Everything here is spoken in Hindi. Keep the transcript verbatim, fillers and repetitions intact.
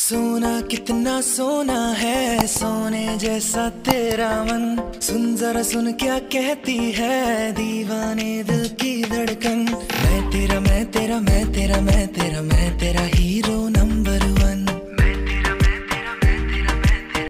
सोना कितना सोना है, सोने जैसा तेरा मन। सुन जरा सुन क्या कहती है दीवाने दिल